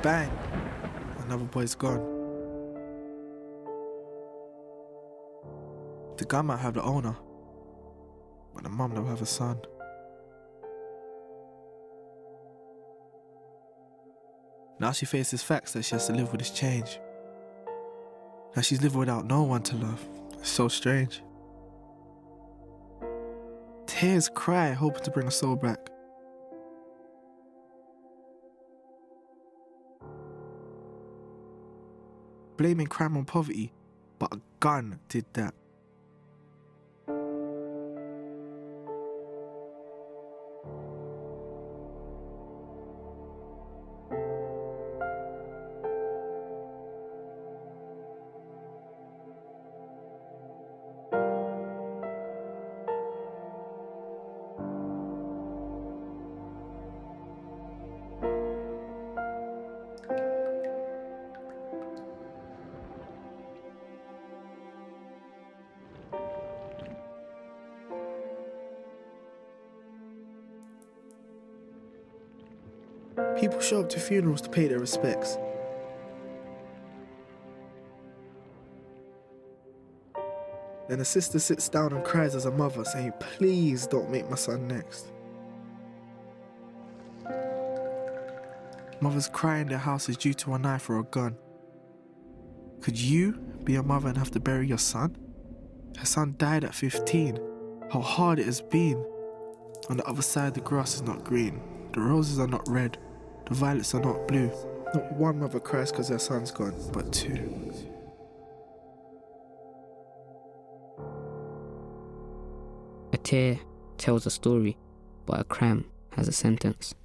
bang, another boy's gone. The guy might have the owner, but the mum don't have a son. Now she faces facts that she has to live with this change. Now she's living without no one to love. It's so strange. Tears cry, hoping to bring her soul back. Blaming crime on poverty, but a gun did that. People show up to funerals to pay their respects. Then a sister sits down and cries as a mother, saying, "Please don't make my son next." Mothers cry in their houses due to a knife or a gun. Could you be a mother and have to bury your son? Her son died at 15. How hard it has been. On the other side, the grass is not green. The roses are not red. The violets are not blue. Not one mother cries because her son's gone, but two. A tear tells a story, but a crime has a sentence.